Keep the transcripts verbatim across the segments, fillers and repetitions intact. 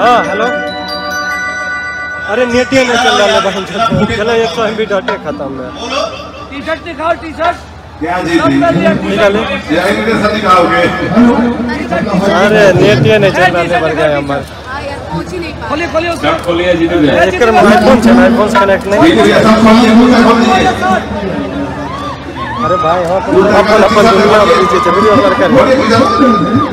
हाँ हेलो। अरे नेट ही नहीं चल रहा है बहन चल। चलो एक सौ एम बी डाटे खत्म है। टी शर्ट दिखाओ टी शर्ट। क्या जी निकाले। अरे नेट ही नहीं चल रहा है बढ़ गया हमारे। खोलिए खोलिए उसको। खोलिए जी दे। एक कर आईफोन से आईफोन से कनेक्ट नहीं। अरे भाई हाँ तो अपन अपन दुनिया पीछे चल वीडियो कर कर।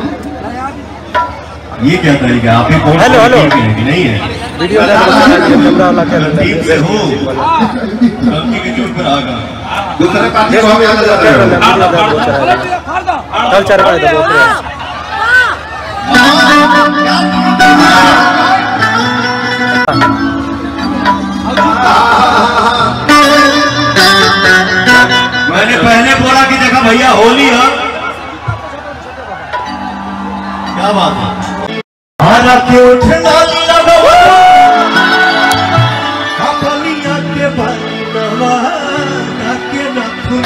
ये क्या तरीका आप ही कौन हेलो हेलो नहीं है वीडियो कैमरा वाला कर टीम से हो गलती के जोर पर आगा दूसरे पार्टी को हम याद जा रहे हैं कल चार बार दो मैंने पहले बोला कि देखा भैया होली है क्या बात है आना के उठना लगवा अपनिया के बनवा ना के नखुन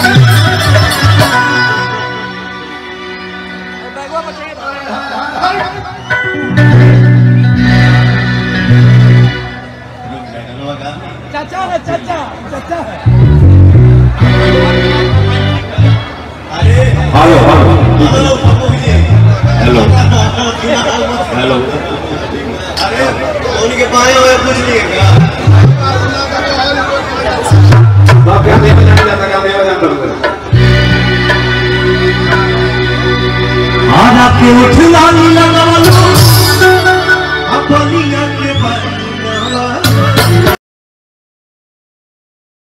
बैगवा बताइए। चाचा है चाचा चाचा है। अरे हेलो हेलो हेलो हेलो अरे उनके पाए हुए कुछ नहीं है क्या बाप क्या देखने जाने जाता क्या देवा जाता आना के उठना लगवा लो अपनिया के बनवा